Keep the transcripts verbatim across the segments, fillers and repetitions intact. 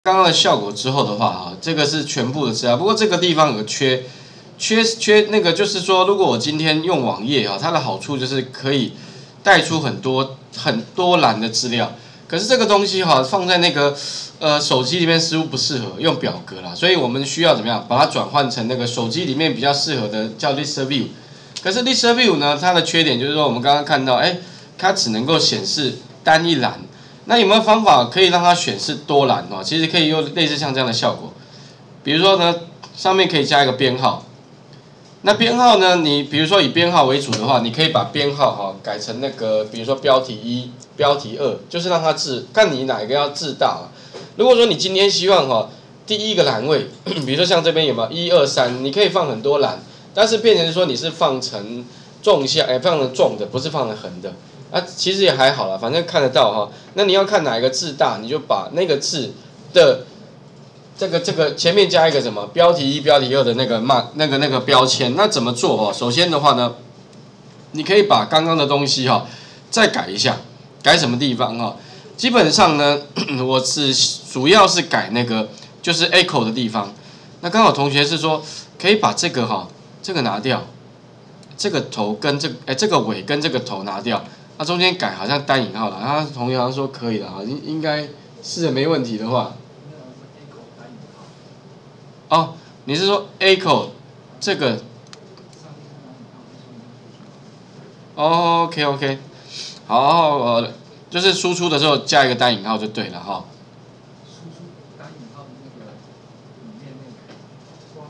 刚刚的效果之后的话，哈，这个是全部的资料。不过这个地方有个缺，缺缺那个就是说，如果我今天用网页啊，它的好处就是可以带出很多很多栏的资料。可是这个东西哈，放在那个呃手机里面似乎不适合用表格啦，所以我们需要怎么样把它转换成那个手机里面比较适合的叫 List View。可是 List View 呢，它的缺点就是说，我们刚刚看到，哎，它只能够显示单一栏。那有没有方法可以让它显示多栏哦？其实可以用类似像这样的效果，比如说呢，上面可以加一个编号。那编号呢，你比如说以编号为主的话，你可以把编号哈改成那个，比如说标题一、标题二，就是让它字，看你哪一个要字大啊。如果说你今天希望哈第一个栏位，比如说像这边有没有一二三，你可以放很多栏，但是变成说你是放成纵向，哎，放成纵的，不是放成横的。啊，其实也还好啦，反正看得到哈。那你要看哪一个字大，你就把那个字的这个这个前面加一个什么标题一、标题二的那个嘛那个那个标签。那怎么做哦？首先的话呢，你可以把刚刚的东西哈再改一下，改什么地方哈？基本上呢，我是主要是改那个就是 echo 的地方。那刚好同学是说可以把这个哈这个拿掉，这个头跟这哎这个尾跟这个头拿掉。那中间改好像单引号了，他同学好像说可以了啊，应应该是没问题的话。哦，你是说 echo 这个？哦 ，OK OK， 好，呃，就是输出的时候加一个单引号就对了哈。 输出单引号的那个里面那个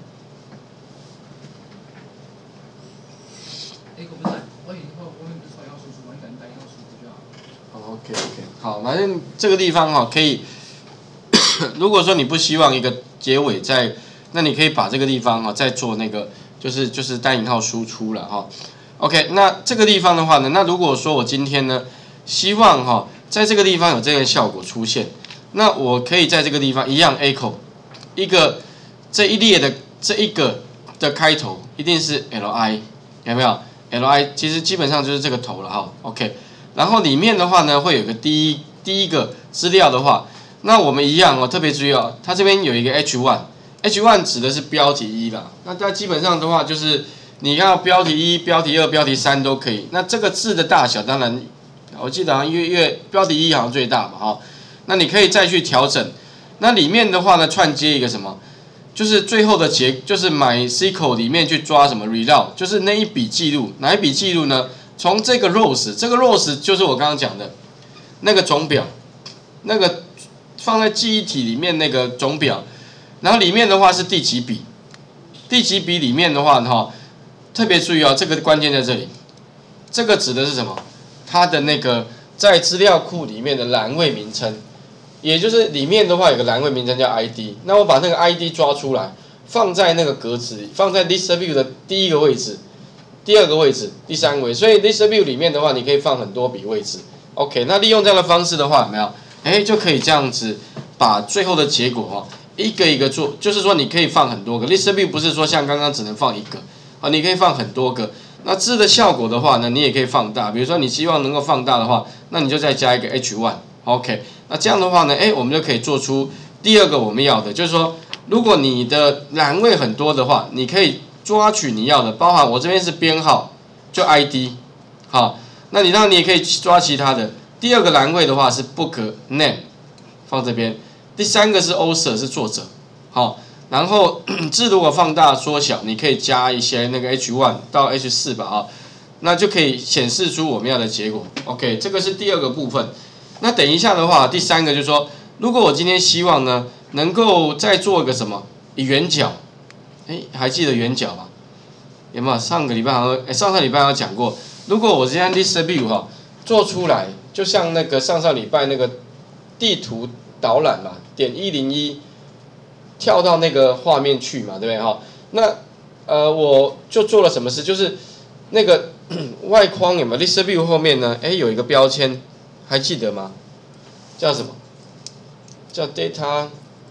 ，echo 不是，我以后我们不是说要输出吗？你改成单引号输出就好。 OK OK， 好，反正这个地方哈可以，如果说你不希望一个结尾在，那你可以把这个地方哈再做那个，就是就是单引号输出了哈。OK， 那这个地方的话呢，那如果说我今天呢希望哈在这个地方有这个效果出现，那我可以在这个地方一样 echo 一个这一列的这一个的开头一定是 li， 有没有 li？ 其实基本上就是这个头了哈。OK。然后里面的话呢，会有个第一第一个资料的话，那我们一样哦，特别注意哦，它这边有一个 H 一 ，H 一 指的是标题一啦。那它基本上的话，就是你要标题一、标题二、标题三都可以。那这个字的大小，当然我记得好像越越标题一好像最大嘛哈。那你可以再去调整。那里面的话呢，串接一个什么？就是最后的结，就是 MySQL 里面去抓什么 reload， 就是那一笔记录，哪一笔记录呢？从这个 rows， 这个 rows 就是我刚刚讲的那个总表，那个放在记忆体里面那个总表，然后里面的话是第几笔，第几笔里面的话哈，特别注意哦，这个关键在这里，这个指的是什么？它的那个在资料库里面的栏位名称，也就是里面的话有个栏位名称叫 I D， 那我把那个 I D 抓出来，放在那个格子里，放在 list view 的第一个位置。第二个位置，第三位，所以 list view 里面的话，你可以放很多笔位置。OK， 那利用这样的方式的话，有没有？哎，就可以这样子把最后的结果哈，一个一个做，就是说你可以放很多个 list view， 不是说像刚刚只能放一个啊，你可以放很多个。那字的效果的话呢，你也可以放大，比如说你希望能够放大的话，那你就再加一个 H 一。OK， 那这样的话呢，哎，我们就可以做出第二个我们要的，就是说，如果你的栏位很多的话，你可以抓取你要的，包含我这边是编号，就 I D， 好，那你当然你也可以抓其他的。第二个栏位的话是 book name， 放这边。第三个是 author 是作者，好，然后字如果放大缩小，你可以加一些那个 H 一 到 H 四 吧，啊，那就可以显示出我们要的结果。OK， 这个是第二个部分。那等一下的话，第三个就是说，如果我今天希望呢，能够再做一个什么圆角。哎，还记得圆角吧？有没有？上个礼拜好像，哎，上上礼拜有讲过。如果我今天 list view 哈做出来，就像那个上上礼拜那个地图导览嘛，点一零一，跳到那个画面去嘛，对不对哈？那呃，我就做了什么事？就是那个外框有没有 list view 后面呢？哎，有一个标签，还记得吗？叫什么？叫 data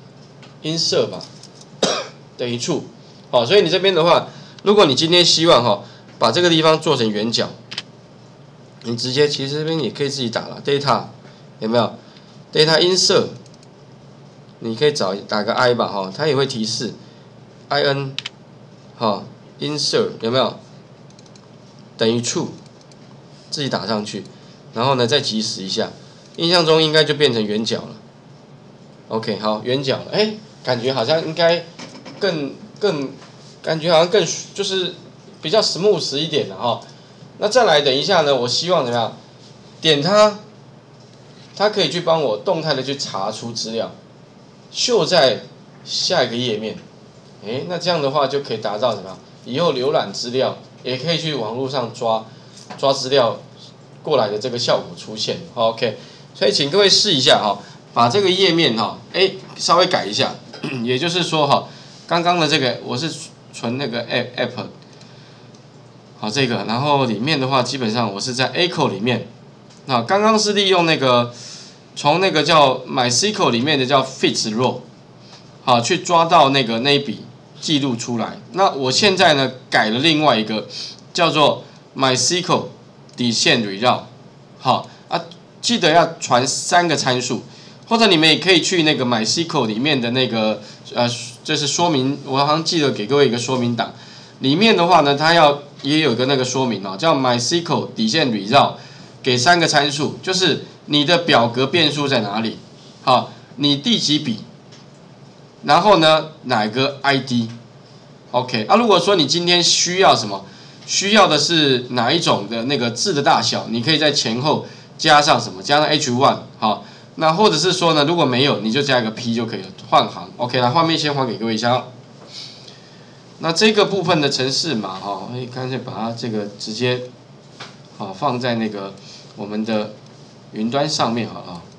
insert 吧，等于处。好，所以你这边的话，如果你今天希望哈把这个地方做成圆角，你直接其实这边也可以自己打了 data 有没有 data insert 你可以找打个 i 吧哈，它也会提示 in 哈 insert 有没有等于 true， 自己打上去，然后呢再计时一下，印象中应该就变成圆角了。OK， 好，圆角了，哎，感觉好像应该更更感觉好像更就是比较 smooth 一点了哈。那再来，等一下呢，我希望怎么样？点它，它可以去帮我动态的去查出资料，秀在下一个页面。哎，那这样的话就可以达到什么？以后浏览资料也可以去网络上抓抓资料过来的这个效果出现。OK， 所以请各位试一下哈，把这个页面哈，哎稍微改一下，也就是说哈，刚刚的这个我是存那个 app app。好，这个，然后里面的话，基本上我是在 Echo 里面，那刚刚是利用那个从那个叫 MySQL 里面的叫 Fits Row， 好，去抓到那个那一笔记录出来。那我现在呢改了另外一个叫做 MySQL 底线 Result， 好啊，记得要传三个参数，或者你们也可以去那个 MySQL 里面的那个呃，就是说明，我好像记得给各位一个说明档。里面的话呢，它要也有个那个说明哦，叫 MySQL 底线 Result， 给三个参数，就是你的表格变数在哪里，好，你第几笔，然后呢哪个 I D，OK， 啊，如果说你今天需要什么，需要的是哪一种的那个字的大小，你可以在前后加上什么，加上 H 一， 好，那或者是说呢，如果没有，你就加一个 P 就可以了，换行 ，OK， 那画面先还给各位一下。那这个部分的程式码哈，可以干脆把它这个直接好放在那个我们的云端上面好了。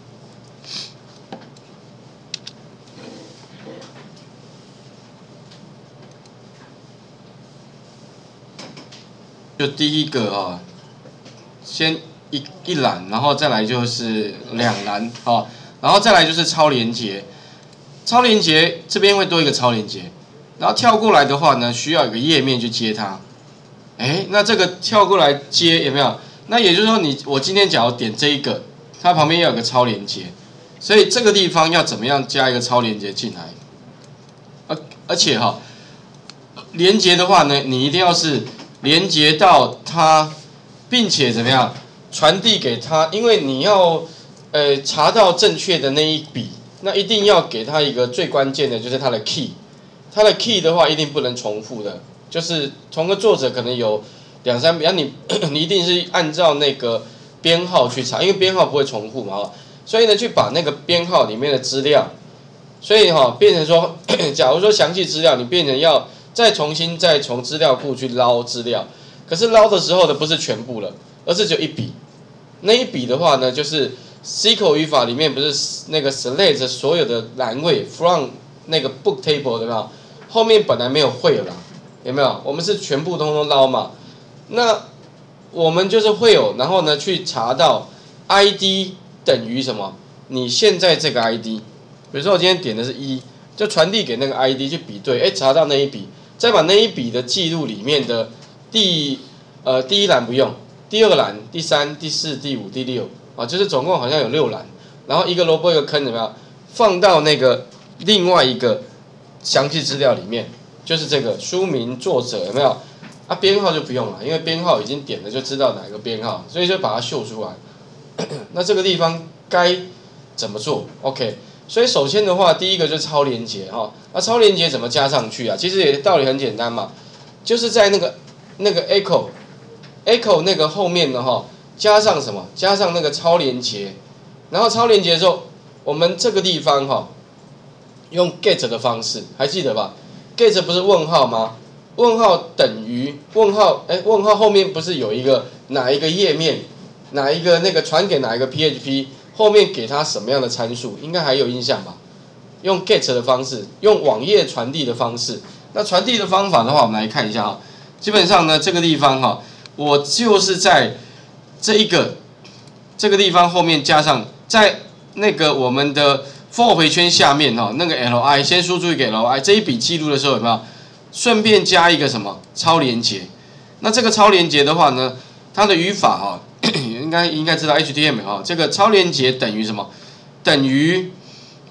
就第一个啊，先一一栏，然后再来就是两栏啊，然后再来就是超连结，超连结这边会多一个超连结。然后跳过来的话呢，需要有个页面去接它。哎，那这个跳过来接有没有？那也就是说你，我今天假如点这一个，它旁边要有个超连接，所以这个地方要怎么样加一个超连接进来？而而且哈，连接的话呢，你一定要是连接到它，并且怎么样传递给它，因为你要呃查到正确的那一笔，那一定要给它一个最关键的就是它的 key。它的 key 的话一定不能重复的，就是同个作者可能有两三笔，那你你一定是按照那个编号去查，因为编号不会重复嘛，所以呢去把那个编号里面的资料，所以哈变成说，假如说详细资料你变成要再重新再从资料库去捞资料，可是捞的时候的不是全部了，而是只有一笔，那一笔的话呢就是 S Q L 语法里面不是那个 select 所有的栏位 from 那个 book table 对吧？后面本来没有会啦，有没有？我们是全部通通捞嘛。那我们就是会有，然后呢去查到 I D 等于什么？你现在这个 I D， 比如说我今天点的是一，就传递给那个 I D 去比对，哎，查到那一笔，再把那一笔的记录里面的第呃第一栏不用，第二栏、第三、第四、第五、第六啊，就是总共好像有六栏，然后一个萝卜一个坑，有没有？放到那个另外一个详细资料里面，就是这个书名、作者有没有？啊，编号就不用了，因为编号已经点了就知道哪个编号，所以就把它秀出来。那这个地方该怎么做 ？OK， 所以首先的话，第一个就是超连结哈。那超连结怎么加上去啊？其实也道理很简单嘛，就是在那个那个 echo echo 那个后面呢哈，加上什么？加上那个超连结，然后超连结之后，我们这个地方哈。用 get 的方式，还记得吧 ？get 不是问号吗？问号等于问号，哎，问号后面不是有一个哪一个页面，哪一个那个传给哪一个 P H P， 后面给它什么样的参数？应该还有印象吧？用 get 的方式，用网页传递的方式。那传递的方法的话，我们来看一下哈。基本上呢，这个地方哈，我就是在这一个这个地方后面加上，在那个我们的for 回圈下面哈，那个 li 先输出一个 li， 这一笔记录的时候有没有？顺便加一个什么超连结？那这个超连结的话呢，它的语法哈，应该应该知道 H T M L 哈，这个超连结等于什么？等于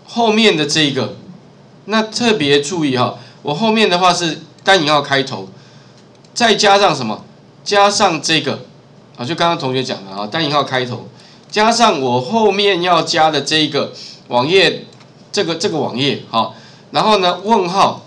后面的这个，那特别注意哈，我后面的话是单引号开头，再加上什么？加上这个啊，就刚刚同学讲的啊，单引号开头，加上我后面要加的这一个网页，这个这个网页哈，然后呢问号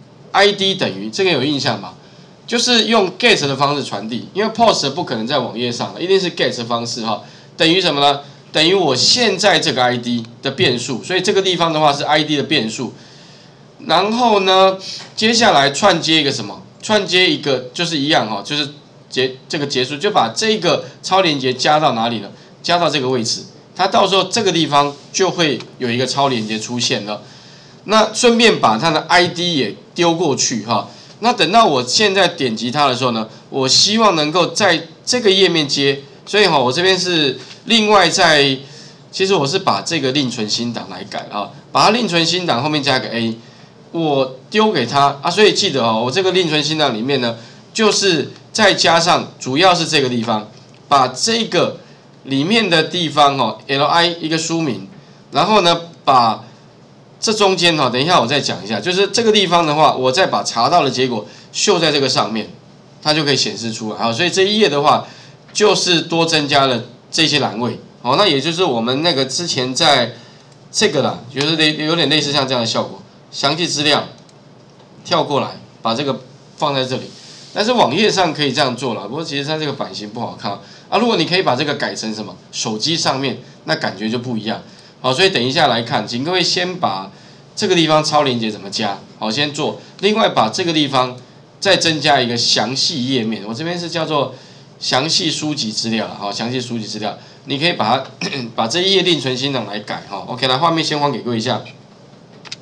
I D 等于这个有印象吧？就是用 get 的方式传递，因为 post 不可能在网页上，一定是 get 的方式哈，等于什么呢？等于我现在这个 I D 的变数，所以这个地方的话是 I D 的变数。然后呢，接下来串接一个什么？串接一个就是一样哈，就是结这个结束，就把这个超连接加到哪里呢？加到这个位置，它到时候这个地方就会有一个超连接出现了。那顺便把它的 I D 也丢过去哈。那等到我现在点击它的时候呢，我希望能够在这个页面接，所以哈，我这边是另外在，其实我是把这个另存新档来改啊，把它另存新档后面加一个 A， 我丢给他啊，所以记得哦，我这个另存新档里面呢，就是再加上主要是这个地方，把这个里面的地方哦 ，L I 一个书名，然后呢把这中间哈，等一下我再讲一下，就是这个地方的话，我再把查到的结果秀在这个上面，它就可以显示出来。好，所以这一页的话，就是多增加了这些栏位。好，那也就是我们那个之前在这个啦，就是类有点类似像这样的效果，详细资料跳过来，把这个放在这里。但是网页上可以这样做了，不过其实它这个版型不好看啊。如果你可以把这个改成什么手机上面，那感觉就不一样。好，所以等一下来看，请各位先把这个地方超连接怎么加，好，先做。另外把这个地方再增加一个详细页面，我这边是叫做详细书籍资料，好，详细书籍资料，你可以把它把这一页另存新档来改，哈 ，OK， 来画面先还给各位一下。